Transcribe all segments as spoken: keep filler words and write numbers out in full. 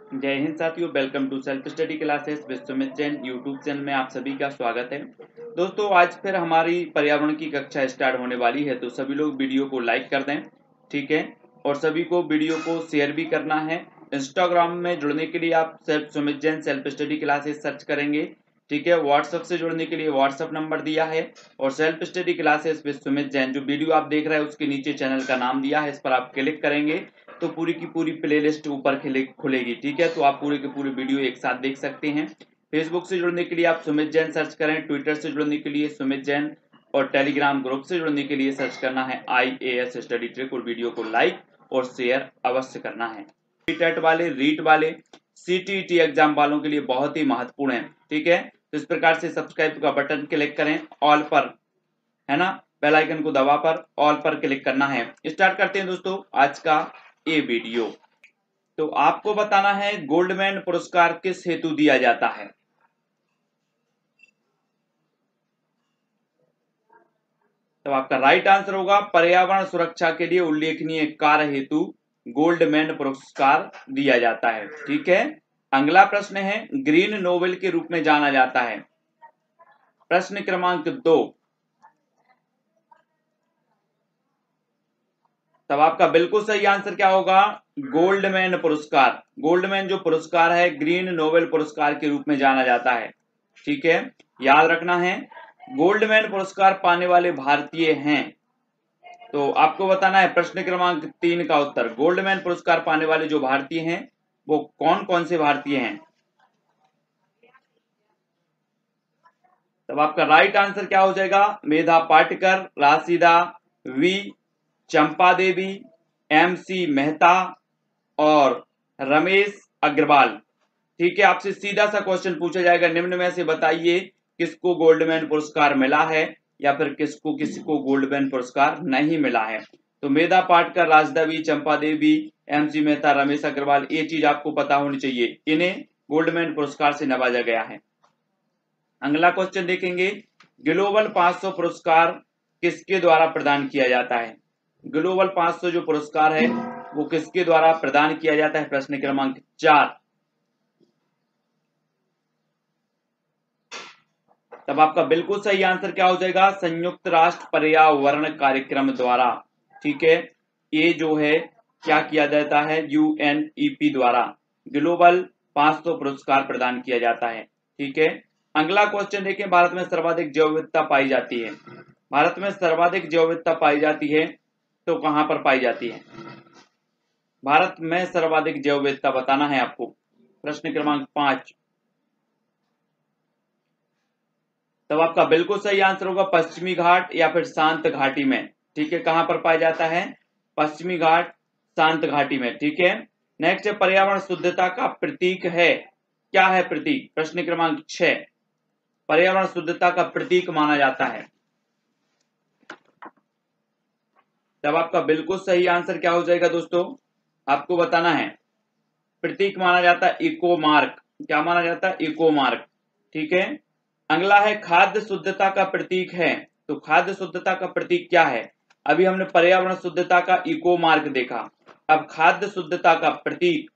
जय हिंद साथियों, welcome to self study classes विश्वमित जैन यूट्यूब चैनल में आप सभी का स्वागत है। दोस्तों, आज फिर हमारी पर्यावरण की कक्षा स्टार्ट होने वाली है, तो सभी लोग वीडियो को लाइक कर दें, ठीक है। और सभी को वीडियो को शेयर भी करना है। इंस्टाग्राम में जुड़ने के लिए आप self Sumit Jain self study classes search करेंगे, ठीक है। व्हाट्सएप से जुड़ने के लिए व्हाट्सएप नंबर दिया है, और self study classes with Sumit Jain जो वीडियो आप देख रहे हैं उसके नीचे चैनल का नाम दिया है, इस पर आप क्लिक करेंगे तो पूरी की पूरी प्लेलिस्ट ऊपर खुलेगी, ठीक है। तो आप पूरे के पूरे वीडियो एक साथ देख सकते हैं। फेसबुक से जुड़ने के लिए आप सुमित जैन सर्च करें, ट्विटर से जुड़ने के लिए सुमित जैन, और टेलीग्राम ग्रुप से जुड़ने के लिए सर्च करना है I A S study trick, और वीडियो को लाइक और शेयर अवश्य करना है। टेट वाले, रीट वाले, सी टी टी एग्जाम वालों के लिए बहुत ही महत्वपूर्ण है, ठीक है। तो इस प्रकार से सब्सक्राइब का बटन क्लिक करें, ऑल पर, है ना, बेल आइकन को दबा पर ऑल पर क्लिक करना है। स्टार्ट करते हैं दोस्तों आज का ये वीडियो। तो आपको बताना है गोल्डमैन पुरस्कार किस हेतु दिया जाता है। तो आपका राइट आंसर होगा पर्यावरण सुरक्षा के लिए उल्लेखनीय कार्य हेतु गोल्डमैन पुरस्कार दिया जाता है, ठीक है। अगला प्रश्न है, ग्रीन नोबेल के रूप में जाना जाता है। प्रश्न क्रमांक दो। तब आपका बिल्कुल सही आंसर क्या होगा, गोल्डमैन पुरस्कार। गोल्डमैन जो पुरस्कार है ग्रीन नोबेल पुरस्कार के रूप में जाना जाता है, ठीक है। याद रखना है, गोल्डमैन पुरस्कार पाने वाले भारतीय हैं। तो आपको बताना है प्रश्न क्रमांक तीन का उत्तर। गोल्डमैन पुरस्कार पाने वाले जो भारतीय हैं वो कौन कौन से भारतीय हैं। तब आपका राइट आंसर क्या हो जाएगा, Medha Patkar, Rashida V, Champa Devi, M C Mehta और रमेश अग्रवाल, ठीक है। आपसे सीधा सा क्वेश्चन पूछा जाएगा, निम्न में से बताइए किसको गोल्डमैन पुरस्कार मिला है या फिर किसको किसको गोल्डमैन पुरस्कार नहीं मिला है। तो Medha Patkar, Rashida V, Champa Devi, M C Mehta, Ramesh Agarwal, ये चीज आपको पता होनी चाहिए, इन्हें गोल्डमैन पुरस्कार से नवाजा गया है। अगला क्वेश्चन देखेंगे, ग्लोबल पांच सौ पुरस्कार किसके द्वारा प्रदान किया जाता है। ग्लोबल पांच सौ जो पुरस्कार है वो किसके द्वारा प्रदान किया जाता है। प्रश्न क्रमांक चार। तब आपका बिल्कुल सही आंसर क्या हो जाएगा, संयुक्त राष्ट्र पर्यावरण कार्यक्रम द्वारा, ठीक है। ये जो है क्या किया जाता है, यू एन ई पी द्वारा ग्लोबल पांच सौ पुरस्कार प्रदान किया जाता है, ठीक है। अगला क्वेश्चन देखें, भारत में सर्वाधिक जैव विविधता पाई जाती है। भारत में सर्वाधिक जैव विविधता पाई जाती है तो कहां पर पाई जाती है। भारत में सर्वाधिक जैव विविधता बताना है आपको। प्रश्न क्रमांक पांच। तब आपका बिल्कुल सही आंसर होगा पश्चिमी घाट या फिर शांत घाटी में, ठीक है। कहां पर पाया जाता है, पश्चिमी घाट, शांत घाटी में, ठीक है। नेक्स्ट है, पर्यावरण शुद्धता का प्रतीक है, क्या है प्रतीक। प्रश्न क्रमांक छह, पर्यावरण शुद्धता का प्रतीक माना जाता है। तब आपका बिल्कुल सही आंसर क्या हो जाएगा दोस्तों, आपको बताना है प्रतीक माना जाता है इको मार्क। क्या माना जाता है, इको मार्क, ठीक है। अगला है, खाद्य शुद्धता का प्रतीक है। तो खाद्य शुद्धता का प्रतीक क्या है। अभी हमने पर्यावरण शुद्धता का इको मार्क देखा, अब खाद्य शुद्धता का प्रतीक।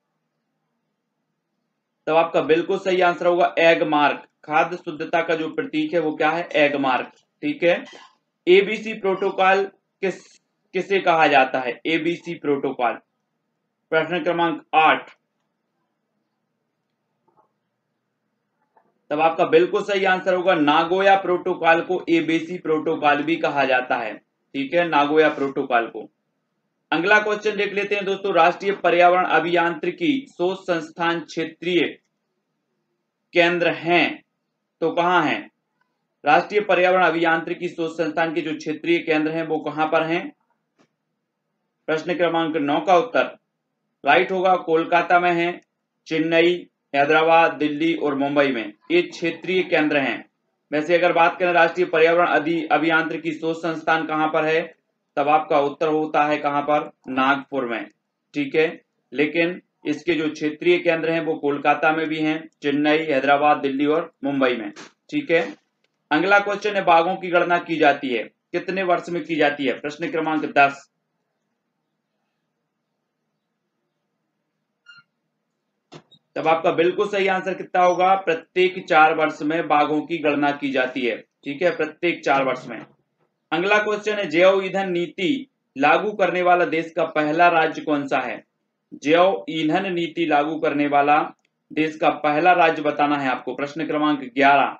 तब आपका बिल्कुल सही आंसर होगा एग मार्क। खाद्य शुद्धता का जो प्रतीक है वो क्या है, एग मार्क, ठीक है। ए बी सी प्रोटोकॉल किस किसे कहा जाता है, ए बी सी प्रोटोकॉल। प्रश्न क्रमांक आठ। तब आपका बिल्कुल सही आंसर होगा नागोया प्रोटोकॉल को ए बी सी प्रोटोकॉल भी कहा जाता है, ठीक है, नागोया प्रोटोकॉल को। अगला क्वेश्चन देख लेते हैं दोस्तों, राष्ट्रीय पर्यावरण अभियांत्रिकी शोध संस्थान क्षेत्रीय केंद्र हैं तो कहां हैं। राष्ट्रीय पर्यावरण अभियांत्रिकी शोध संस्थान के जो क्षेत्रीय केंद्र हैं वो कहां पर हैं। प्रश्न क्रमांक नौ का उत्तर राइट होगा कोलकाता में है, चेन्नई, हैदराबाद, दिल्ली और मुंबई में ये क्षेत्रीय केंद्र हैं। वैसे अगर बात करें राष्ट्रीय पर्यावरण अभियांत्रिकी शोध संस्थान कहां पर है, तब आपका उत्तर होता है कहां पर, नागपुर में, ठीक है। लेकिन इसके जो क्षेत्रीय केंद्र हैं वो कोलकाता में भी हैं, चेन्नई, हैदराबाद, दिल्ली और मुंबई में, ठीक है। अगला क्वेश्चन है, बाघों की गणना की जाती है, कितने वर्ष में की जाती है। प्रश्न क्रमांक दस। तब आपका बिल्कुल सही आंसर कितना होगा, प्रत्येक चार वर्ष में बाघों की गणना की जाती है। ठीक है, प्रत्येक चार वर्ष में। अगला क्वेश्चन है, जैव ईंधन नीति लागू करने वाला देश का पहला राज्य कौन सा है? जैव ईंधन नीति लागू करने वाला देश का पहला राज्य बताना है आपको। प्रश्न क्रमांक ग्यारह।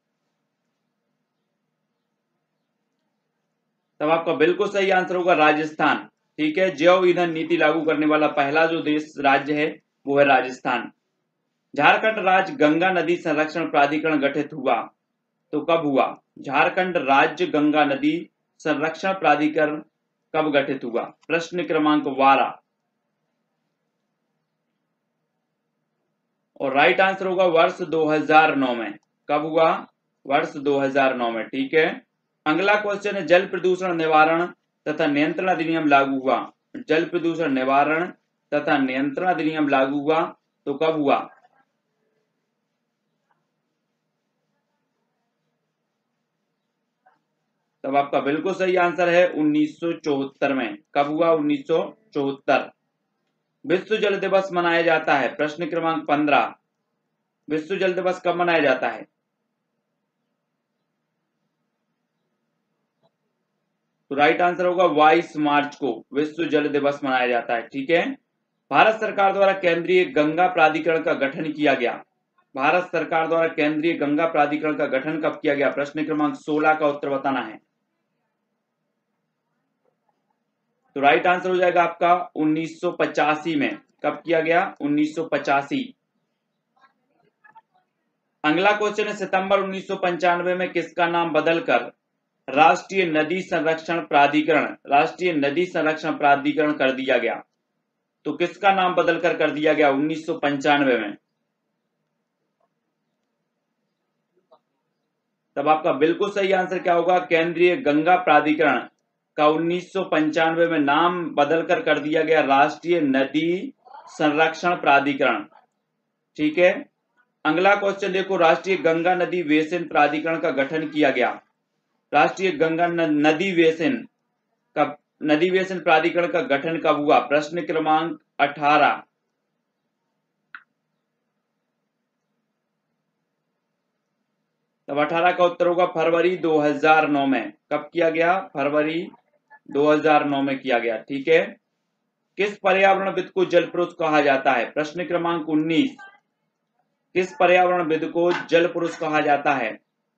तब आपका बिल्कुल सही आंसर होगा राजस्थान। ठीक है, जैव ईंधन नीति लागू करने वाला पहला जो देश राज्य है वो है राजस्थान। झारखंड राज्य गंगा नदी संरक्षण प्राधिकरण गठित हुआ तो कब हुआ? झारखंड राज्य गंगा नदी संरक्षण प्राधिकरण कब गठित हुआ? प्रश्न क्रमांक बारह। और राइट आंसर होगा वर्ष दो हज़ार नौ में। कब हुआ? वर्ष दो हज़ार नौ में। ठीक है, अगला क्वेश्चन है, जल प्रदूषण निवारण तथा नियंत्रण अधिनियम लागू हुआ। जल प्रदूषण निवारण तथा नियंत्रण अधिनियम लागू हुआ तो कब हुआ? तब आपका बिल्कुल सही आंसर है उन्नीस सौ चौहत्तर में। कब हुआ? उन्नीस सौ चौहत्तर। विश्व जल दिवस मनाया जाता है। प्रश्न क्रमांक पंद्रह। विश्व जल दिवस कब मनाया जाता है? तो राइट आंसर होगा बाईस मार्च को विश्व जल दिवस मनाया जाता है। ठीक है, भारत सरकार द्वारा केंद्रीय गंगा प्राधिकरण का गठन किया गया। भारत सरकार द्वारा केंद्रीय गंगा प्राधिकरण का गठन कब किया गया? प्रश्न क्रमांक सोलह का उत्तर बताना है। तो राइट आंसर हो जाएगा आपका उन्नीस सौ पचासी में। कब किया गया? उन्नीस सौ पचासी। अगला क्वेश्चन है, सितंबर उन्नीस सौ पंचानवे में किसका नाम बदलकर राष्ट्रीय नदी संरक्षण प्राधिकरण राष्ट्रीय नदी संरक्षण प्राधिकरण कर दिया गया? तो किसका नाम बदलकर कर दिया गया उन्नीस सौ पंचानवे में? तब आपका बिल्कुल सही आंसर क्या होगा? केंद्रीय गंगा प्राधिकरण का उन्नीस सौ पंचानवे में नाम बदलकर कर दिया गया राष्ट्रीय नदी संरक्षण प्राधिकरण। ठीक है, अगला क्वेश्चन देखो, राष्ट्रीय गंगा नदी बेसिन प्राधिकरण का गठन किया गया। राष्ट्रीय गंगा नदी बेसिन का नदी बेसिन प्राधिकरण का गठन कब हुआ? प्रश्न क्रमांक अठारह। तब अठारह का उत्तर होगा फरवरी दो हज़ार नौ में। कब किया गया? फरवरी दो हज़ार नौ में किया गया। ठीक है, किस पर्यावरणविद को जल पुरुष कहा जाता है? प्रश्न क्रमांक उन्नीस। किस पर्यावरणविद को जल पुरुष कहा जाता है?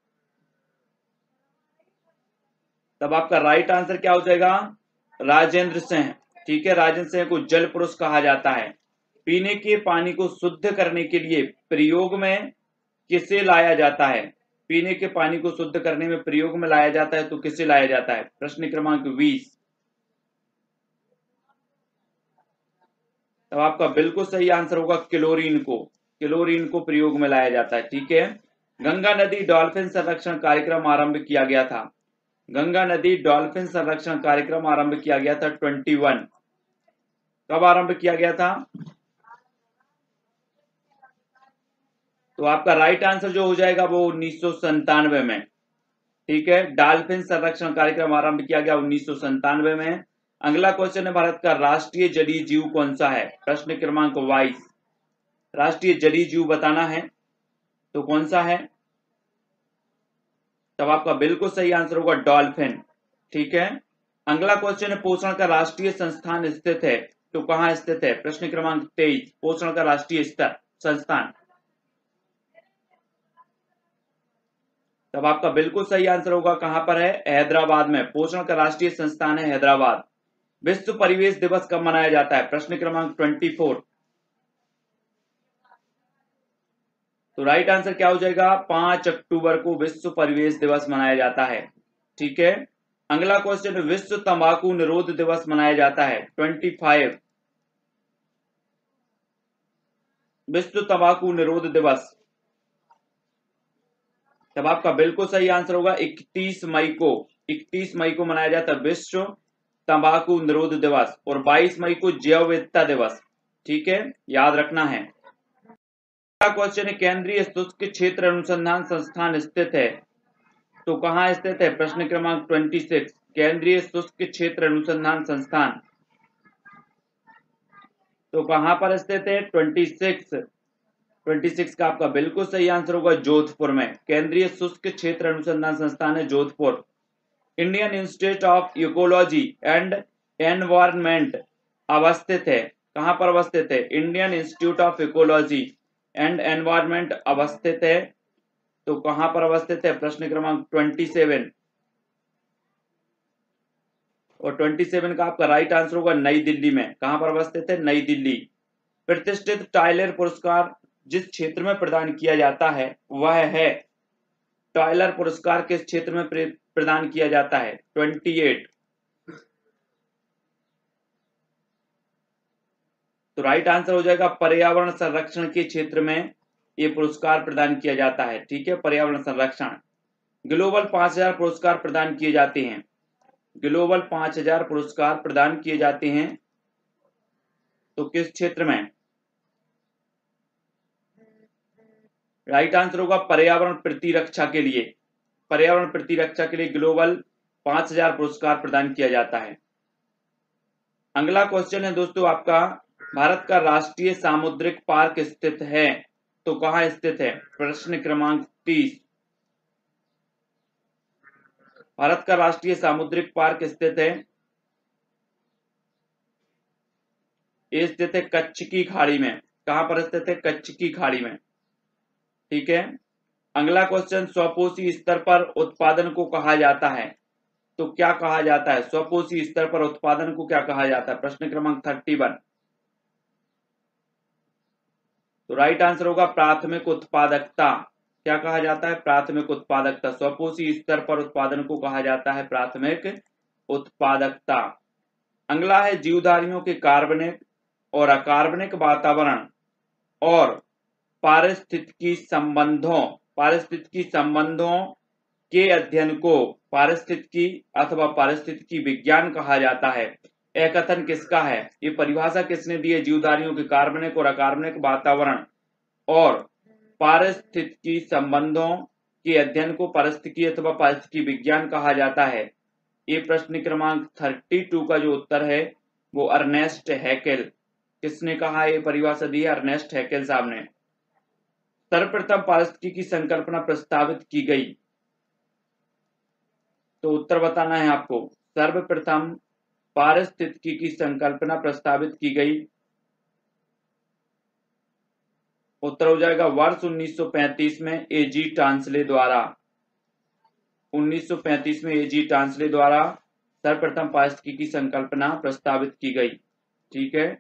तब आपका राइट आंसर क्या हो जाएगा? राजेंद्र सिंह। ठीक है, राजेंद्र सिंह को जल पुरुष कहा जाता है। पीने के पानी को शुद्ध करने के लिए प्रयोग में किसे लाया जाता है? पीने के पानी को शुद्ध करने में प्रयोग में लाया जाता है तो किसे लाया जाता है? प्रश्न क्रमांक बीस। तब आपका बिल्कुल सही आंसर होगा क्लोरीन को क्लोरीन को प्रयोग में लाया जाता है। ठीक है, गंगा नदी डॉल्फिन संरक्षण कार्यक्रम आरंभ किया गया था। गंगा नदी डॉल्फिन संरक्षण कार्यक्रम आरंभ किया गया था इक्कीस। कब आरंभ किया गया था? तो आपका राइट आंसर जो हो जाएगा वो उन्नीस सौ संतानवे में। ठीक है, डॉल्फिन संरक्षण कार्यक्रम आरंभ किया गया उन्नीस सौ संतानवे में। अगला क्वेश्चन है, भारत का राष्ट्रीय जलीय जीव कौन सा है? प्रश्न क्रमांक बाईस। राष्ट्रीय जलीय जीव बताना है तो कौन सा है? तब आपका बिल्कुल सही आंसर होगा डॉल्फिन। ठीक है, अगला क्वेश्चन है, पोषण का राष्ट्रीय संस्थान स्थित है तो कहां स्थित है? प्रश्न क्रमांक तेईस। पोषण का राष्ट्रीय स्तर संस्थान। तब आपका बिल्कुल सही आंसर होगा कहां पर है? हैदराबाद में। पोषण का राष्ट्रीय संस्थान है हैदराबाद। विश्व परिवेश दिवस कब मनाया जाता है? प्रश्न क्रमांक चौबीस। तो राइट आंसर क्या हो जाएगा? पांच अक्टूबर को विश्व परिवेश दिवस मनाया जाता है। ठीक है, अगला क्वेश्चन, विश्व तंबाकू निरोध दिवस मनाया जाता है पच्चीस। विश्व तंबाकू निरोध दिवस। तब आपका बिल्कुल सही आंसर होगा इकतीस मई को इकतीस मई को मनाया जाता है विश्व तंबाकू निरोध दिवस, और बाईस मई को जैव विविधता दिवस। ठीक है, याद रखना है। अगला क्वेश्चन है, केंद्रीय शुष्क क्षेत्र अनुसंधान संस्थान स्थित है तो कहां स्थित है? प्रश्न क्रमांक छब्बीस। केंद्रीय शुष्क क्षेत्र अनुसंधान संस्थान तो कहां पर स्थित है? छब्बीस। छब्बीस का आपका बिल्कुल सही आंसर होगा जोधपुर में। केंद्रीय शुष्क क्षेत्र अनुसंधान संस्थान है Jodhpur. Indian Institute of Ecology and Environment अवस्थित है, कहां पर अवस्थित है? Indian Institute of Ecology and Environment अवस्थित है, तो कहां पर अवस्थित है? प्रश्न क्रमांक सत्ताईस। और सत्ताईस का आपका राइट आंसर होगा नई दिल्ली में। कहां पर अवस्थित है? नई दिल्ली। प्रतिष्ठित टाइलर पुरस्कार जिस क्षेत्र में प्रदान किया जाता है वह है, टाइलर पुरस्कार किस क्षेत्र में प्रदान किया जाता है? अट्ठाईस। तो राइट आंसर हो जाएगा पर्यावरण संरक्षण के क्षेत्र में ये पुरस्कार प्रदान किया जाता है। ठीक है, पर्यावरण संरक्षण। ग्लोबल पांच हजार पुरस्कार प्रदान किए जाते हैं, ग्लोबल पांच हजार पुरस्कार प्रदान किए जाते हैं, तो किस क्षेत्र में? राइट आंसर होगा पर्यावरण प्रतिरक्षा के लिए, पर्यावरण प्रतिरक्षा के लिए ग्लोबल पांच हजार पुरस्कार प्रदान किया जाता है। अगला क्वेश्चन है दोस्तों आपका, भारत का राष्ट्रीय सामुद्रिक पार्क स्थित है, तो कहां स्थित है? प्रश्न क्रमांक तीस। भारत का राष्ट्रीय सामुद्रिक पार्क स्थित है, ये स्थित है कच्छ की खाड़ी में। कहां पर स्थित है? कच्छ की खाड़ी में। ठीक है। अगला क्वेश्चन, स्वपोषी स्तर पर उत्पादन को कहा जाता है, तो क्या कहा जाता है? स्वपोषी स्तर पर उत्पादन को क्या कहा जाता है? प्रश्न क्रमांक इकतीस। तो राइट आंसर होगा प्राथमिक उत्पादकता। क्या कहा जाता है? प्राथमिक उत्पादकता। स्वपोषी स्तर पर उत्पादन को कहा जाता है प्राथमिक उत्पादकता। अगला है जीवधारियों के कार्बनिक और अकार्बनिक वातावरण और पारिस्थितिकी संबंधों पारिस्थितिकी संबंधों के अध्ययन को पारिस्थितिकी अथवा पारिस्थितिकी विज्ञान कहा जाता है। यह कथन किसका है? ये परिभाषा किसने दी है? जीवधारियों के कार्बनिक और अकार्बनिक वातावरण और पारिस्थितिकी संबंधों के अध्ययन को पारिस्थितिकी अथवा पारिस्थितिकी विज्ञान कहा जाता है। ये प्रश्न क्रमांक बत्तीस का जो उत्तर है वो अर्नेस्ट हैकेल, किसने कहा? ये परिभाषा दी है अर्नेस्ट हैकेल साहब ने। सर्वप्रथम पारिस्थितिकी की संकल्पना प्रस्तावित की गई, तो उत्तर बताना है आपको। सर्वप्रथम पारिस्थितिकी की संकल्पना प्रस्तावित की गई, उत्तर हो जाएगा वर्ष उन्नीस सौ पैंतीस में एजी टांसले द्वारा। उन्नीस सौ पैंतीस में एजी टांसले द्वारा सर्वप्रथम पारिस्थितिकी की संकल्पना प्रस्तावित की गई। ठीक है।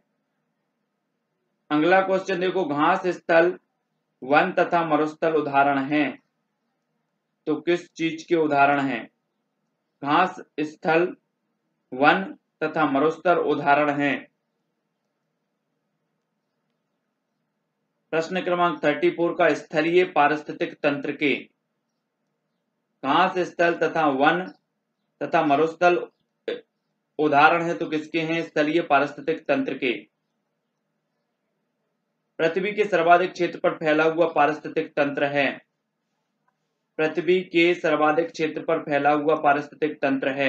अगला क्वेश्चन देखो, घास स्थल वन तथा मरुस्थल उदाहरण हैं, तो किस चीज के उदाहरण हैं? घास स्थल वन तथा मरुस्थल उदाहरण हैं। प्रश्न क्रमांक चौंतीस का स्थलीय पारिस्थितिक तंत्र के, घास स्थल तथा वन तथा मरुस्थल उदाहरण है, तो किसके हैं? स्थलीय पारिस्थितिक तंत्र के। पृथ्वी के सर्वाधिक क्षेत्र पर फैला हुआ पारिस्थितिक तंत्र है, पृथ्वी के सर्वाधिक क्षेत्र पर फैला हुआ पारिस्थितिक तंत्र है।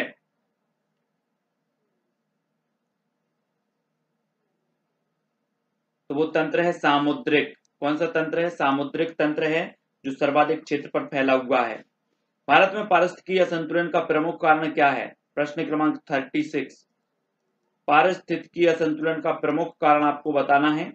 तो वो तंत्र है सामुद्रिक। कौन सा तंत्र है? सामुद्रिक तंत्र है जो सर्वाधिक क्षेत्र पर फैला हुआ है। भारत में पारिस्थितिकीय असंतुलन का प्रमुख कारण क्या है? प्रश्न क्रमांक छत्तीस। पारिस्थितिकीय असंतुलन का प्रमुख कारण आपको बताना है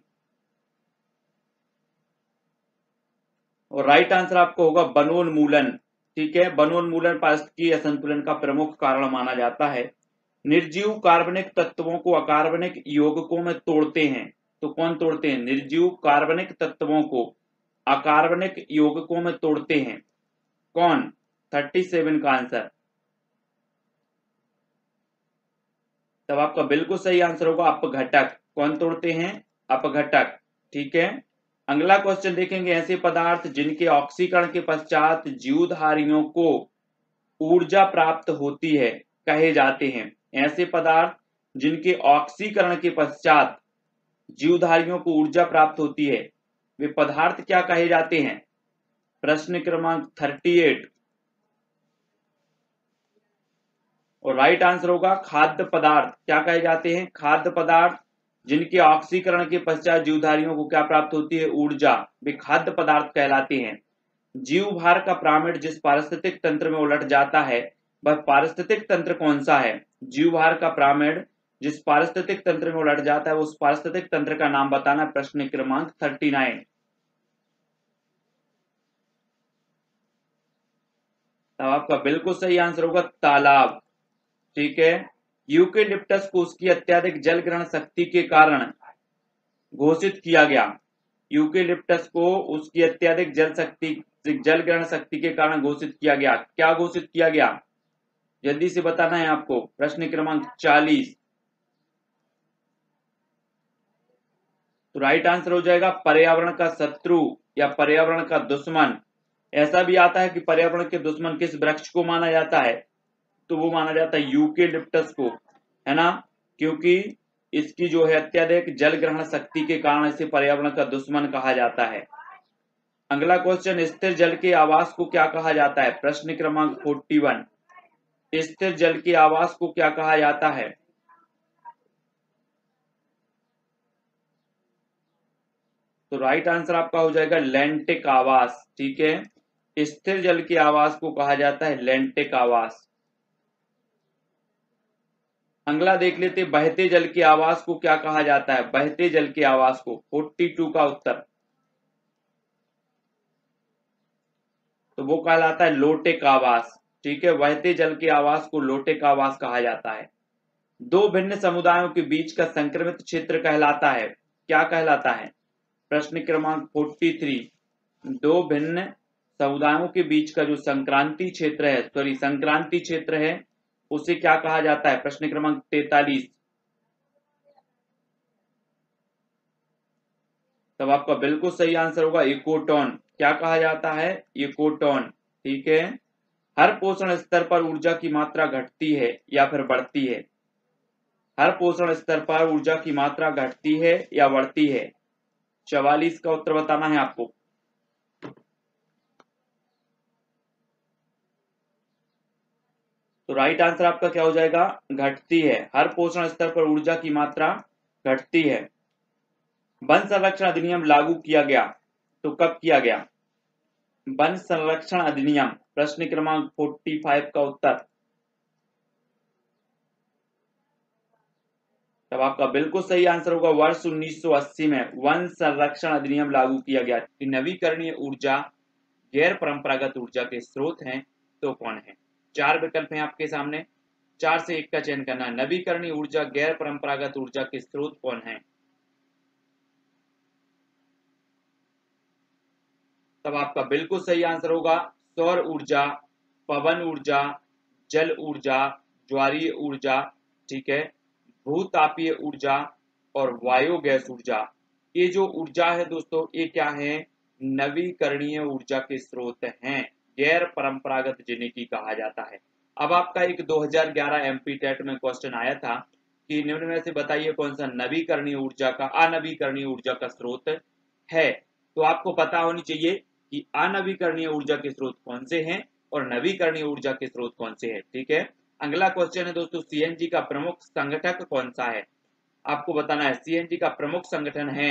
और राइट आंसर आपको होगा वनोन्मूलन। ठीक है, वनोन्मूलन पारिस्थितिकीय असंतुलन का प्रमुख कारण माना जाता है। निर्जीव कार्बनिक तत्वों को अकार्बनिक यौगिकों में तोड़ते हैं, तो कौन तोड़ते हैं? निर्जीव कार्बनिक तत्वों को अकार्बनिक यौगिकों में तोड़ते हैं, कौन? सैंतीस का आंसर। तब आपका बिल्कुल सही आंसर होगा अपघटक। कौन तोड़ते हैं? अपघटक। ठीक है। अगला क्वेश्चन देखेंगे, ऐसे पदार्थ जिनके ऑक्सीकरण के पश्चात जीवधारियों को ऊर्जा प्राप्त होती है कहे जाते हैं। ऐसे पदार्थ जिनके ऑक्सीकरण के पश्चात जीवधारियों को ऊर्जा प्राप्त होती है वे पदार्थ क्या कहे जाते हैं? प्रश्न क्रमांक अड़तीस और राइट आंसर होगा खाद्य पदार्थ। क्या कहे जाते हैं? खाद्य पदार्थ जिनके ऑक्सीकरण के पश्चात जीवधारियों को क्या प्राप्त होती है? ऊर्जा। वे खाद्य पदार्थ कहलाते हैं। जीव भार का पिरामिड जिस पारिस्थितिक तंत्र में उलट जाता है वह पारिस्थितिक तंत्र कौन सा है? जीव भार का पिरामिड जिस पारिस्थितिक तंत्र में उलट जाता है उस पारिस्थितिक तंत्र का नाम बताना। प्रश्न क्रमांक थर्टी नाइन। तब आपका बिल्कुल सही आंसर होगा तालाब। ठीक है। यूकेलिप्टस को उसकी अत्यधिक जल ग्रहण शक्ति के कारण घोषित किया गया। यूकेलिप्टस को उसकी अत्यधिक जल शक्ति जल ग्रहण शक्ति के कारण घोषित किया गया। क्या घोषित किया गया? जल्दी से बताना है आपको। प्रश्न क्रमांक चालीस। तो राइट आंसर हो जाएगा पर्यावरण का शत्रु या पर्यावरण का दुश्मन। ऐसा भी आता है कि पर्यावरण के दुश्मन किस वृक्ष को माना जाता है? तो वो माना जाता है यूकेलिप्टस को, है ना, क्योंकि इसकी जो है अत्यधिक जल ग्रहण शक्ति के कारण इसे पर्यावरण का दुश्मन कहा जाता है। अगला क्वेश्चन, स्थिर जल के आवास को क्या कहा जाता है? प्रश्न क्रमांक फोर्टी वन। स्थिर जल के आवास को क्या कहा जाता है? तो राइट आंसर आपका हो जाएगा लैंटिक आवास। ठीक है। स्थिर जल के आवास को कहा जाता है लैंटिक आवास। अगला देख लेते, बहते जल के आवास को क्या कहा जाता है? बहते जल के आवास को। फोर्टी टू का उत्तर तो वो कहलाता है लोटेक आवास। ठीक है। बहते जल के आवास को लोटेक आवास कहा जाता है। दो भिन्न समुदायों के बीच का संक्रमित क्षेत्र कहलाता है। क्या कहलाता है? प्रश्न क्रमांक फोर्टी थ्री। दो भिन्न समुदायों के बीच का जो संक्रांति क्षेत्र है सॉरी संक्रांति क्षेत्र है उसे क्या कहा जाता है? प्रश्न क्रमांक तैतालीस। तब आपका बिल्कुल सही आंसर होगा इकोटोन। क्या कहा जाता है? इकोटोन। ठीक है। हर पोषण स्तर पर ऊर्जा की मात्रा घटती है या फिर बढ़ती है? हर पोषण स्तर पर ऊर्जा की मात्रा घटती है या बढ़ती है? चवालीस का उत्तर बताना है आपको। तो राइट आंसर आपका क्या हो जाएगा? घटती है। हर पोषण स्तर पर ऊर्जा की मात्रा घटती है। वन संरक्षण अधिनियम लागू किया गया तो कब किया गया? वन संरक्षण अधिनियम। प्रश्न क्रमांक फोर्टी फाइव का उत्तर तब आपका बिल्कुल सही आंसर होगा वर्ष उन्नीस सौ अस्सी में वन संरक्षण अधिनियम लागू किया गया। नवीकरणीय ऊर्जा गैर परंपरागत ऊर्जा के स्रोत हैं तो कौन है? चार विकल्प हैं आपके सामने, चार से एक का चयन करना है। नवीकरणीय ऊर्जा गैर परंपरागत ऊर्जा के स्रोत कौन है? तब आपका बिल्कुल सही आंसर होगा सौर ऊर्जा, पवन ऊर्जा, जल ऊर्जा, ज्वारीय ऊर्जा, ठीक है, भूतापीय ऊर्जा और बायोगैस ऊर्जा। ये जो ऊर्जा है दोस्तों ये क्या है? नवीकरणीय ऊर्जा के स्रोत हैं, गैर परंपरागत जिन्हें की कहा जाता है। अब आपका एक दो हज़ार ग्यारह एमपी टेट में क्वेश्चन आया था कि निम्न में से बताइए कौन सा नवीकरणीय ऊर्जा का अनवीकरणीय ऊर्जा का स्रोत है। तो आपको पता होनी चाहिए कि अनवीकरणीय ऊर्जा के स्रोत कौन से हैं और नवीकरणीय ऊर्जा के स्रोत कौन से हैं। ठीक है। अगला क्वेश्चन है दोस्तों, सीएनजी का प्रमुख संगठक कौन सा है? आपको बताना है सीएनजी का प्रमुख संगठन है।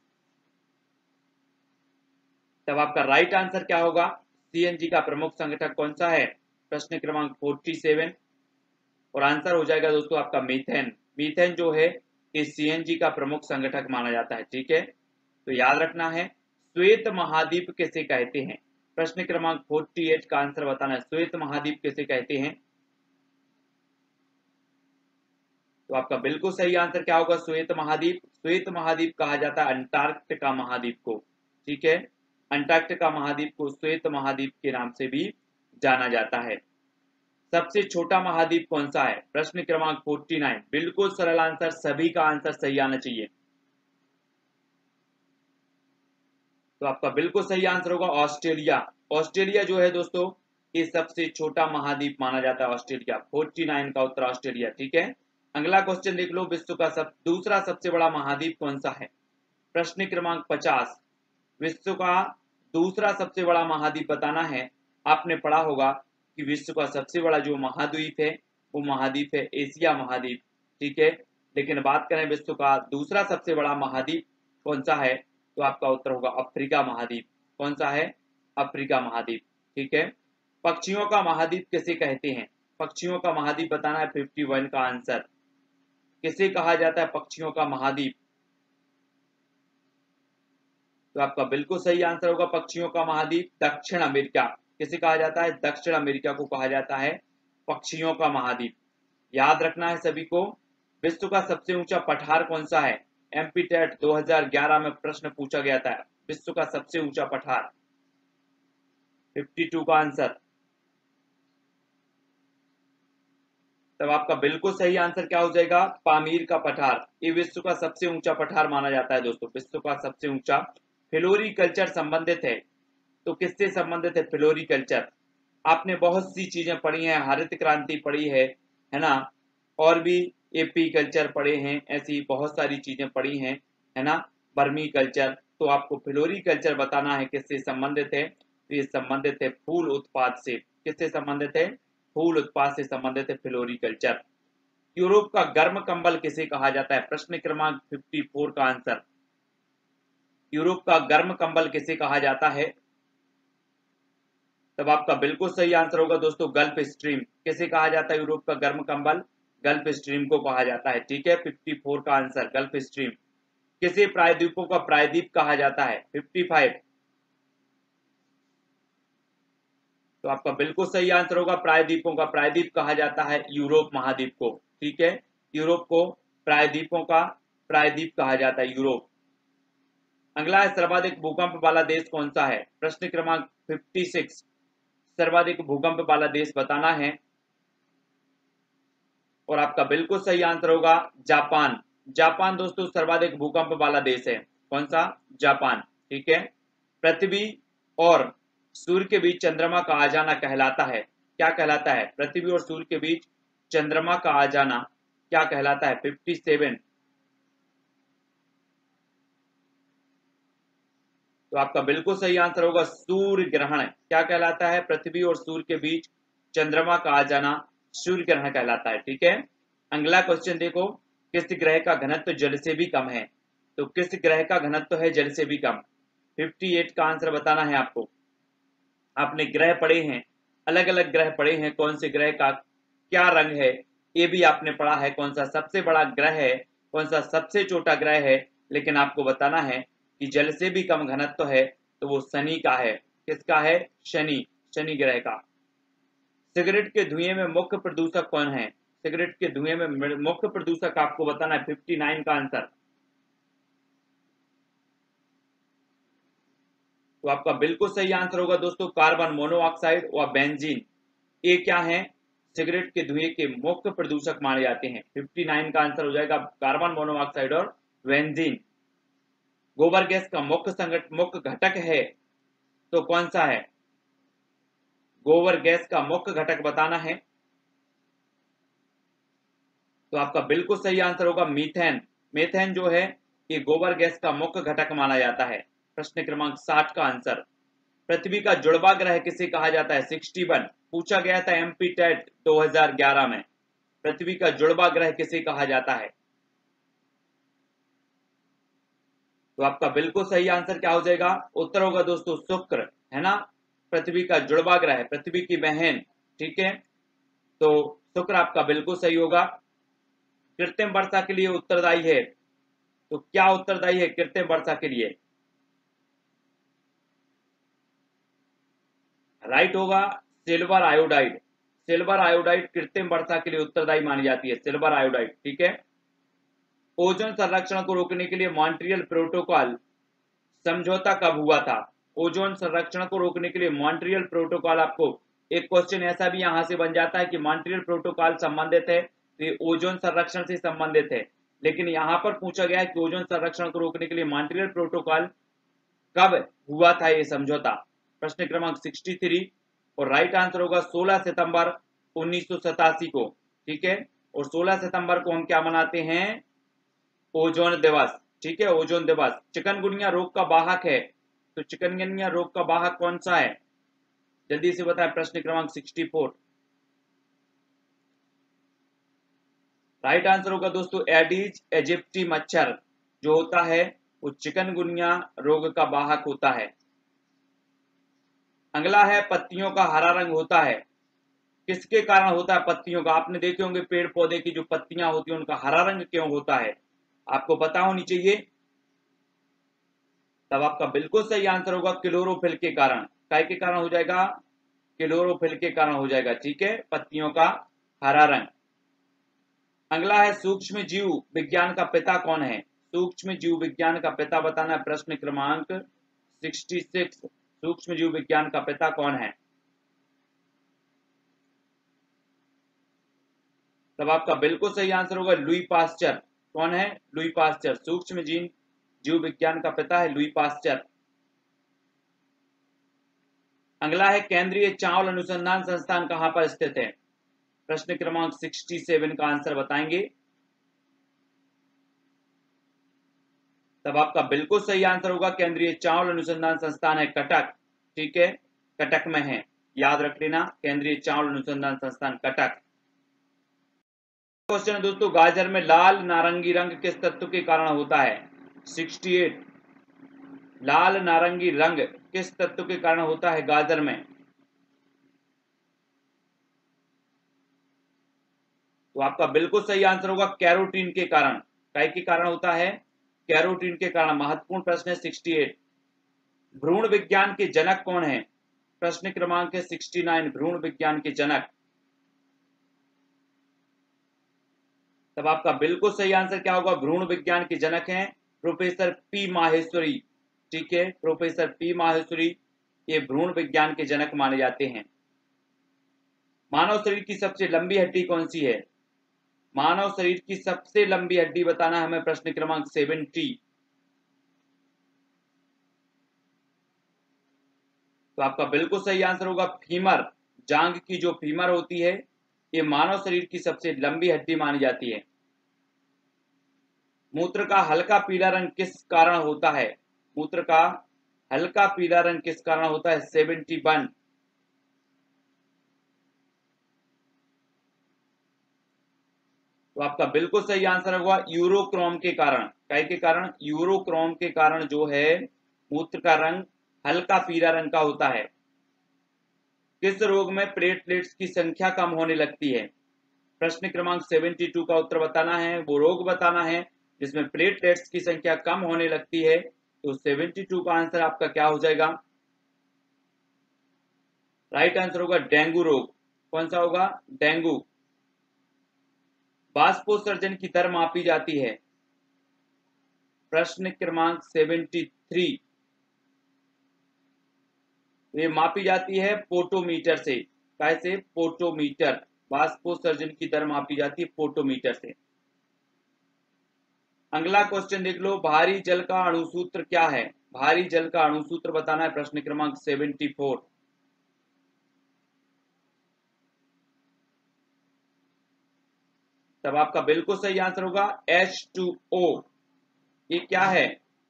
तब आपका राइट आंसर क्या होगा? सीएनजी का प्रमुख संगठक कौन सा है? प्रश्न क्रमांक फोर्टी सेवन और आंसर हो जाएगा दोस्तों आपका मीथेन। मीथेन जो है इस सीएनजी का प्रमुख संगठक माना जाता है। ठीक है। तो याद रखना है श्वेत महाद्वीप किसे कहते हैं? प्रश्न क्रमांक अड़तालीस का आंसर बताना है श्वेत महाद्वीप किसे कहते हैं। तो आपका बिल्कुल सही आंसर क्या होगा? श्वेत महाद्वीप। श्वेत महाद्वीप कहा जाता है अंटार्कटिका महाद्वीप को। ठीक है। अंटार्कटिका महाद्वीप को श्वेत महाद्वीप के नाम से भी जाना जाता है। सबसे छोटा महाद्वीप कौन सा है? प्रश्न क्रमांक उनचास। बिल्कुल सरल आंसर, सभी का आंसर सही आना चाहिए। तो आपका बिल्कुल सही आंसर होगा ऑस्ट्रेलिया। ऑस्ट्रेलिया जो है दोस्तों ये सबसे छोटा महाद्वीप माना जाता है ऑस्ट्रेलिया। उनचास का उत्तर ऑस्ट्रेलिया। ठीक है। अगला क्वेश्चन देख लो, विश्व का सब दूसरा सबसे बड़ा महाद्वीप कौन सा है? प्रश्न क्रमांक पचास। विश्व का दूसरा सबसे बड़ा महाद्वीप बताना है। आपने पढ़ा होगा कि विश्व का सबसे बड़ा जो महाद्वीप है वो महाद्वीप है एशिया महाद्वीप। ठीक है। लेकिन बात करें विश्व का दूसरा सबसे बड़ा महाद्वीप कौन सा है, तो आपका उत्तर होगा अफ्रीका महाद्वीप। कौन सा है, अफ्रीका महाद्वीप। ठीक है, पक्षियों का महाद्वीप किसे कहते हैं, पक्षियों का महाद्वीप बताना है इक्यावन का आंसर। किसे कहा जाता है पक्षियों का महाद्वीप, तो आपका बिल्कुल सही आंसर होगा पक्षियों का महाद्वीप दक्षिण अमेरिका। किसे कहा जाता है, दक्षिण अमेरिका को कहा जाता है पक्षियों का महाद्वीप। याद रखना है सभी को। विश्व का सबसे ऊंचा पठार कौन सा है, एमपी टेट दो हज़ार ग्यारह में प्रश्न पूछा गया था, विश्व का सबसे ऊंचा पठार, बावन का आंसर। तब आपका बिल्कुल सही आंसर क्या हो जाएगा, पामीर का पठार। ये विश्व का सबसे ऊंचा पठार माना जाता है दोस्तों, विश्व का सबसे ऊंचा। फ्लोरीकल्चर संबंधित है, तो किससे संबंधित है फ्लोरीकल्चर, आपने बहुत सी चीजें पढ़ी हैं, हरित क्रांति पढ़ी है है ना, और भी एपी कल्चर पढ़े हैं, ऐसी बहुत सारी चीजें पढ़ी हैं है ना, बर्मी कल्चर। तो आपको फ्लोरीकल्चर बताना है किससे संबंधित है, तो ये संबंधित है फूल उत्पाद से। किससे संबंधित है, फूल उत्पाद से संबंधित है फ्लोरीकल्चर। यूरोप का गर्म कंबल किसे कहा जाता है, प्रश्न क्रमांक चौवन का आंसर। यूरोप का गर्म कंबल किसे कहा जाता है, तब आपका बिल्कुल सही आंसर होगा दोस्तों गल्फ स्ट्रीम। किसे कहा जाता है यूरोप का गर्म कंबल, गल्फ स्ट्रीम को कहा जाता है। ठीक है, चौवन का आंसर गल्फ स्ट्रीम। किसे प्रायद्वीपों का प्रायद्वीप कहा जाता है, पचपन। तो आपका बिल्कुल सही आंसर होगा प्रायद्वीपों का प्रायद्वीप कहा जाता है यूरोप महाद्वीप को। ठीक है, यूरोप को प्रायद्वीपों का प्रायद्वीप कहा जाता है यूरोप। अगला है सर्वाधिक भूकंप वाला देश कौन सा है, प्रश्न क्रमांक छप्पन। सर्वाधिक भूकंप वाला देश बताना है, और आपका बिल्कुल सही आंसर होगा जापान। जापान दोस्तों सर्वाधिक भूकंप वाला देश है। कौन सा, जापान। ठीक है, पृथ्वी और सूर्य के बीच चंद्रमा का आ जाना कहलाता है, क्या कहलाता है, पृथ्वी और सूर्य के बीच चंद्रमा का आ जाना क्या कहलाता है, सत्तावन। तो आपका बिल्कुल सही आंसर होगा सूर्य ग्रहण। क्या कहलाता है, पृथ्वी और सूर्य के बीच चंद्रमा का आ जाना सूर्य ग्रहण कहलाता है। ठीक है, अगला क्वेश्चन देखो, किस ग्रह का घनत्व जल से भी कम है, तो किस ग्रह का घनत्व है जल से भी कम, अट्ठावन का आंसर बताना है आपको। आपने ग्रह पढ़े हैं, अलग अलग ग्रह पढ़े हैं, कौन से ग्रह का क्या रंग है ये भी आपने पढ़ा है, कौन सा सबसे बड़ा ग्रह है, कौन सा सबसे छोटा ग्रह है, लेकिन आपको बताना है कि जल से भी कम घनत्व है, तो वो शनि का है। किसका है, शनि, शनि ग्रह का। सिगरेट के धुएं में मुख्य प्रदूषक कौन है, सिगरेट के धुएं में मुख्य प्रदूषक आपको बताना है, उनसठ का आंसर। तो आपका बिल्कुल सही आंसर होगा दोस्तों कार्बन मोनोऑक्साइड और बेंजीन। ये क्या है, सिगरेट के धुएं के मुख्य प्रदूषक माने जाते हैं। उनसठ का आंसर हो जाएगा कार्बन मोनोऑक्साइड और बेंजीन। गोबर गैस का मुख्य संगठ मुख्य घटक है, तो कौन सा है, गोबर गैस का मुख्य घटक बताना है, तो आपका बिल्कुल सही आंसर होगा मीथेन। मीथेन जो है ये गोबर गैस का मुख्य घटक माना जाता है। प्रश्न क्रमांक साठ का आंसर। पृथ्वी का जुड़वा ग्रह किसे कहा जाता है, इकसठ पूछा गया था एमपी टेट दो हज़ार ग्यारह में। पृथ्वी का जुड़वा ग्रह किसे कहा जाता है, तो आपका बिल्कुल सही आंसर क्या हो जाएगा, उत्तर होगा दोस्तों शुक्र, है ना। पृथ्वी का जुड़वा ग्रह, पृथ्वी की बहन। ठीक है, तो शुक्र आपका बिल्कुल सही होगा। कृत्रिम वर्षा के लिए उत्तरदायी है, तो क्या उत्तरदायी है कृत्रिम वर्षा के लिए, राइट होगा सिल्वर आयोडाइड। सिल्वर आयोडाइड कृत्रिम वर्षा के लिए उत्तरदायी मानी जाती है, सिल्वर आयोडाइड। ठीक है, ओजोन संरक्षण को रोकने के लिए मॉन्ट्रियल प्रोटोकॉल समझौता कब हुआ था, ओजोन संरक्षण को रोकने के लिए मॉन्ट्रियल प्रोटोकॉल। आपको एक क्वेश्चन ऐसा भी यहां से बन जाता है कि मॉन्ट्रियल प्रोटोकॉल संबंधित है, तो ये ओजोन संरक्षण से संबंधित है, लेकिन यहां पर पूछा गया है कि ओजोन संरक्षण को रोकने के लिए मॉन्ट्रियल प्रोटोकॉल कब हुआ था ये समझौता, प्रश्न क्रमांक तिरसठ। और राइट आंसर होगा सोलह सितंबर उन्नीस सौ सतासी को। ठीक है, और सोलह सितंबर को हम क्या मनाते हैं, ओजोन दिवस। ठीक है, ओजोन दिवस। चिकनगुनिया रोग का वाहक है, तो चिकनगुनिया रोग का वाहक कौन सा है, जल्दी से बताएं, प्रश्न क्रमांक चौंसठ। राइट आंसर होगा दोस्तों एडिज इजिप्टी मच्छर जो होता है वो चिकनगुनिया रोग का वाहक होता है। अगला है पत्तियों का हरा रंग होता है, किसके कारण होता है पत्तियों का? आपने देखे होंगे पेड़ पौधे की जो पत्तियां होती हैं उनका हरा रंग क्यों होता है, आपको पता होनी चाहिए। तब आपका बिल्कुल सही आंसर होगा क्लोरोफिल के कारण। काय के कारण हो जाएगा? क्लोरोफिल के कारण हो जाएगा। ठीक है, पत्तियों का हरा रंग। अगला है सूक्ष्म जीव विज्ञान का पिता कौन है? सूक्ष्म जीव विज्ञान का पिता बताना है, प्रश्न क्रमांक छियासठ। सूक्ष्म जीव विज्ञान का पिता कौन है? तब आपका बिल्कुल सही आंसर होगा लुई पास्चर। कौन है? Louis Pasteur. सूक्ष्म जीव जीव विज्ञान का पिता है लुई पास्चर। अगला है केंद्रीय चावल अनुसंधान संस्थान कहां पर स्थित है? प्रश्न क्रमांक सड़सठ का आंसर बताएंगे। तब आपका बिल्कुल सही आंसर होगा केंद्रीय चावल अनुसंधान संस्थान है कटक। ठीक है, कटक में है, याद रख लेना, केंद्रीय चावल अनुसंधान संस्थान कटक। क्वेश्चन है दोस्तों, गाजर में लाल नारंगी रंग किस तत्व के कारण होता है? अड़सठ। लाल नारंगी रंग किस तत्व के कारण होता है गाजर में? तो आपका बिल्कुल सही आंसर होगा कैरोटीन के कारण। काय के कारण होता है? कैरोटीन के कारण। महत्वपूर्ण प्रश्न है अड़सठ। भ्रूण विज्ञान के जनक कौन है? प्रश्न क्रमांक है उनहत्तर। भ्रूण विज्ञान के जनक। तब आपका बिल्कुल सही आंसर क्या होगा? भ्रूण विज्ञान के जनक हैं प्रोफेसर पी माहेश्वरी। ठीक है, प्रोफेसर पी माहेश्वरी ये भ्रूण विज्ञान के जनक माने जाते हैं। मानव शरीर की सबसे लंबी हड्डी कौन सी है? मानव शरीर की सबसे लंबी हड्डी बताना है हमें, प्रश्न क्रमांक सत्तर। तो आपका बिल्कुल सही आंसर होगा फीमर। जांग की जो फीमर होती है ये मानव शरीर की सबसे लंबी हड्डी मानी जाती है। मूत्र का हल्का पीला रंग किस कारण होता है? मूत्र का हल्का पीला रंग किस कारण होता है? इकहत्तर। तो आपका बिल्कुल सही आंसर होगा यूरोक्रोम के कारण। काय के कारण? यूरोक्रोम के कारण जो है मूत्र का रंग हल्का पीला रंग का होता है। किस रोग में प्लेटलेट्स की संख्या कम होने लगती है? प्रश्न क्रमांक बहत्तर का उत्तर बताना है, वो रोग बताना है जिसमें प्लेटलेट्स की संख्या कम होने लगती है। तो बहत्तर का आंसर आपका क्या हो जाएगा? राइट आंसर होगा डेंगू रोग। कौन सा होगा? डेंगू। बाष्पोत्सर्जन की दर मापी जाती है? प्रश्न क्रमांक तिहत्तर। ये मापी जाती है पोटोमीटर से। कैसे? पोटोमीटर। बाष्पोत्सर्जन की दर मापी जाती है पोटोमीटर से। अगला क्वेश्चन देख लो, भारी जल का अणुसूत्र क्या है? भारी जल का अणुसूत्र बताना है, प्रश्न क्रमांक चौहत्तर। तब आपका बिल्कुल सही आंसर होगा एच टू ओ। ये क्या है?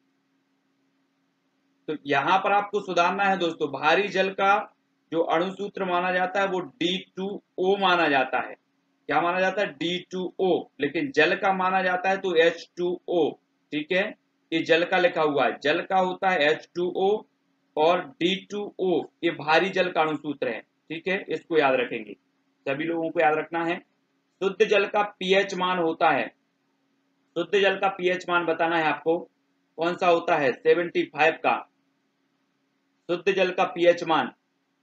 तो यहां पर आपको सुधारना है दोस्तों, भारी जल का जो अणुसूत्र माना जाता है वो डी टू ओ माना जाता है। क्या माना जाता है? D two O. लेकिन जल का माना जाता है तो एच टू ओ। ठीक है, ये जल का लिखा हुआ है, जल का होता है एच टू ओ और डी टू ओ ये भारी जल का अणुसूत्र है। ठीक है, इसको याद रखेंगे, सभी लोगों को याद रखना है। शुद्ध जल का पीएच मान होता है, शुद्ध जल का पीएच मान बताना है आपको, कौन सा होता है? पचहत्तर का शुद्ध जल का पीएच मान।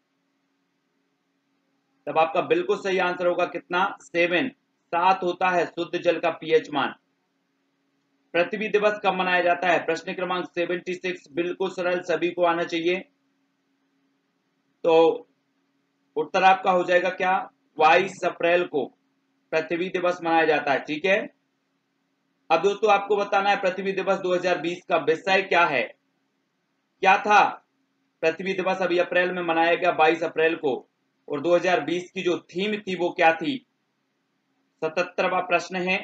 तब आपका बिल्कुल सही आंसर होगा कितना? सेवन, सात होता है शुद्ध जल का पीएच मान। पृथ्वी दिवस कब मनाया जाता है? प्रश्न क्रमांक छिहत्तर। बिल्कुल सरल, सभी को आना चाहिए। तो उत्तर आपका हो जाएगा क्या? बाईस अप्रैल को पृथ्वी दिवस मनाया जाता है। ठीक है, अब दोस्तों आपको बताना है पृथ्वी दिवस दो हज़ार बीस का विषय क्या है? क्या था पृथ्वी दिवस? अभी अप्रैल में मनाया गया बाईस अप्रैल को, और दो हज़ार बीस की जो थीम थी वो क्या थी? सतहत्तरवां प्रश्न है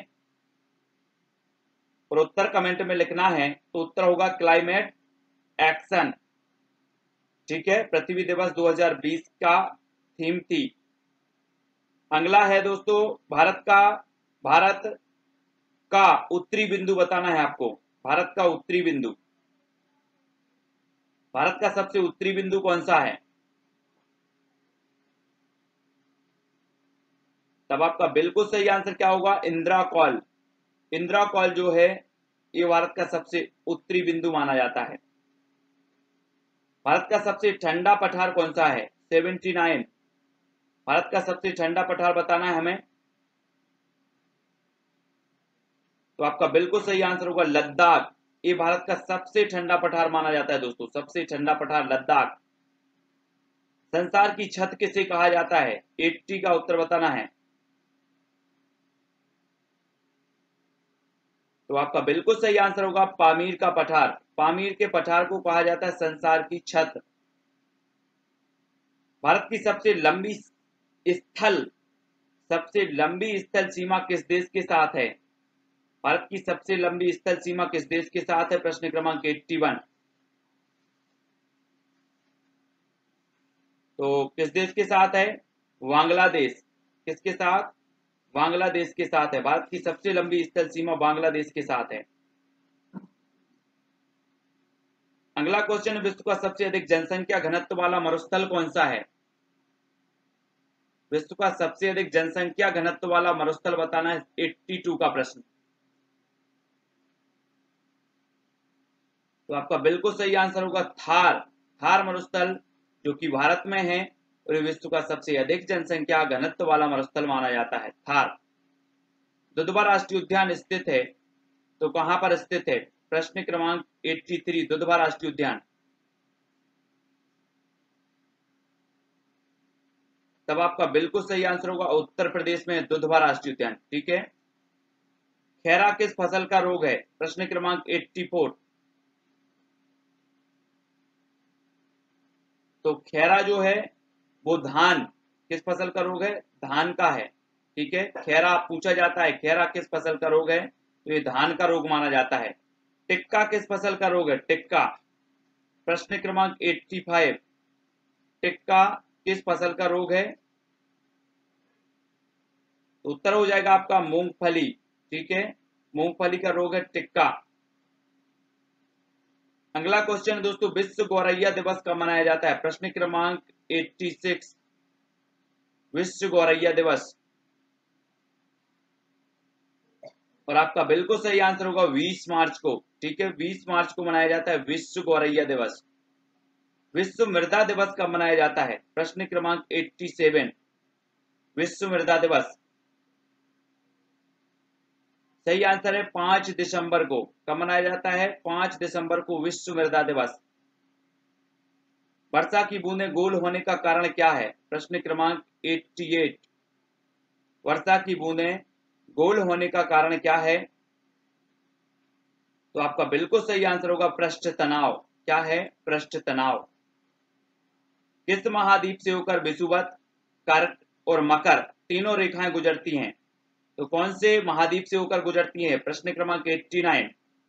और उत्तर कमेंट में लिखना है। तो उत्तर होगा क्लाइमेट एक्शन। ठीक है, पृथ्वी दिवस दो हज़ार बीस का थीम थी। अगला है दोस्तों, भारत का भारत का उत्तरी बिंदु बताना है आपको। भारत का उत्तरी बिंदु, भारत का सबसे उत्तरी बिंदु कौन सा है? तब आपका बिल्कुल सही आंसर क्या होगा? इंदिरा कॉल। इंदिरा कॉल जो है ये भारत का सबसे उत्तरी बिंदु माना जाता है। भारत का सबसे ठंडा पठार कौन सा है? Seventy nine. भारत का सबसे ठंडा पठार बताना है हमें। तो आपका बिल्कुल सही आंसर होगा लद्दाख। ये भारत का सबसे ठंडा पठार माना जाता है दोस्तों, सबसे ठंडा पठार लद्दाख। संसार की छत किसे कहा जाता है? अस्सी का उत्तर बताना है। तो आपका बिल्कुल सही आंसर होगा पामीर का पठार। पामीर के पठार को कहा जाता है संसार की छत। भारत की सबसे लंबी स्थल सबसे लंबी स्थल सीमा किस देश के साथ है? भारत की सबसे लंबी स्थल सीमा किस देश के साथ है? प्रश्न क्रमांक इक्यासी। तो किस देश के साथ है? बांग्लादेश। किसके साथ? बांग्लादेश के साथ है। भारत की सबसे लंबी स्थल सीमा बांग्लादेश के साथ है। अगला क्वेश्चन, विश्व का सबसे अधिक जनसंख्या घनत्व वाला मरुस्थल कौन सा है? विश्व का सबसे अधिक जनसंख्या घनत्व वाला मरुस्थल बताना है, बयासी का प्रश्न। तो आपका बिल्कुल सही आंसर होगा थार। थार मरुस्थल जो कि भारत में है और विश्व का सबसे अधिक जनसंख्या घनत्व वाला मरुस्थल माना जाता है, थार। दुधवा राष्ट्रीय उद्यान स्थित है, तो कहां पर स्थित है? प्रश्न क्रमांक तिरासी, दुधवा राष्ट्रीय उद्यान। तब आपका बिल्कुल सही आंसर होगा उत्तर प्रदेश में दुधवा राष्ट्रीय उद्यान। ठीक है। खैरा किस फसल का रोग है? प्रश्न क्रमांक चौरासी। तो खैरा जो है वो धान, किस फसल का रोग है? धान का है। ठीक है, खैरा पूछा जाता है खैरा किस फसल का रोग है, तो ये धान का रोग माना जाता है। टिक्का किस फसल का रोग है? टिक्का। प्रश्न क्रमांक पचासी। टिक्का किस फसल का रोग है? तो उत्तर हो जाएगा आपका मूंगफली। ठीक है, मूंगफली का रोग है टिक्का। अगला क्वेश्चन दोस्तों, विश्व गौरैया दिवस कब मनाया जाता है? प्रश्न क्रमांक छियासी। विश्व गौरैया दिवस, और आपका बिल्कुल सही आंसर होगा बीस मार्च को। ठीक है, बीस मार्च को मनाया जाता है विश्व गौरैया दिवस। विश्व मृदा दिवस कब मनाया जाता है? प्रश्न क्रमांक सत्तासी। विश्व मृदा दिवस, सही आंसर है पांच दिसंबर को। कब मनाया जाता है? पांच दिसंबर को विश्व मृदा दिवस। वर्षा की बूंदें गोल होने का कारण क्या है? प्रश्न क्रमांक अठासी। वर्षा की बूंदें गोल होने का कारण क्या है? तो आपका बिल्कुल सही आंसर होगा पृष्ठ तनाव। क्या है? पृष्ठ तनाव। किस महाद्वीप से होकर विषुवत, कर्क और मकर तीनों रेखाएं गुजरती हैं? तो कौन से महाद्वीप से होकर गुजरती हैं? प्रश्न क्रमांक नवासी।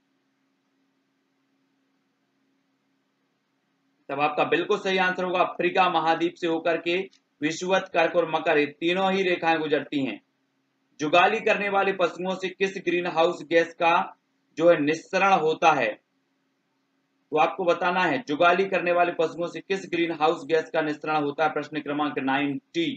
तब आपका बिल्कुल सही आंसर होगा अफ्रीका महाद्वीप से होकर के विषुवत, कर्क और मकर ये तीनों ही रेखाएं गुजरती हैं। जुगाली करने वाले पशुओं से किस ग्रीन हाउस गैस का जो है निस्सरण होता है? तो आपको बताना है जुगाली करने वाले पशुओं से किस ग्रीन हाउस गैस का निस्सरण होता है? प्रश्न क्रमांक नब्बे।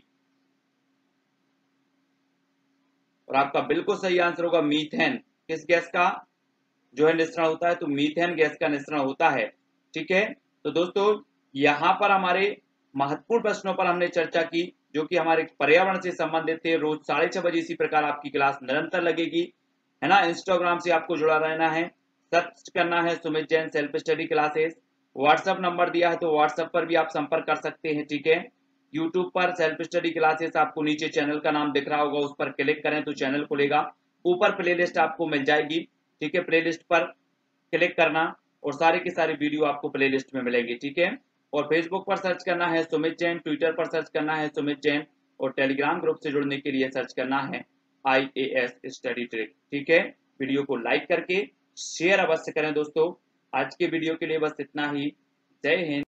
और आपका बिल्कुल सही आंसर होगा मीथेन। किस गैस का जो है निस्सरण होता है? तो मीथेन गैस का निस्सरण होता है। ठीक है, तो दोस्तों यहाँ पर हमारे महत्वपूर्ण प्रश्नों पर हमने चर्चा की जो कि हमारे पर्यावरण से संबंधित थे। रोज साढ़े छह बजे इसी प्रकार आपकी क्लास निरंतर लगेगी, है ना। इंस्टाग्राम से आपको जुड़ा रहना है, सर्च करना है Sumit Jain self study classes. WhatsApp number दिया है तो व्हाट्सएप पर भी आप संपर्क कर सकते हैं। ठीक है, यूट्यूब पर सेल्फ स्टडी क्लासेस आपको नीचे चैनल का नाम दिख रहा होगा, उस पर क्लिक करें तो चैनल खुलेगा, ऊपर प्लेलिस्ट आपको मिल जाएगी। ठीक है, प्लेलिस्ट पर क्लिक करना और सारे के सारे वीडियो आपको प्लेलिस्ट में मिलेंगे। ठीक है, और फेसबुक पर सर्च करना है सुमित जैन, ट्विटर पर सर्च करना है सुमित जैन, और टेलीग्राम ग्रुप से जुड़ने के लिए सर्च करना है I A S study trick. ठीक है, वीडियो को लाइक करके शेयर अवश्य करें दोस्तों। आज के वीडियो के लिए बस इतना ही। जय हिंद।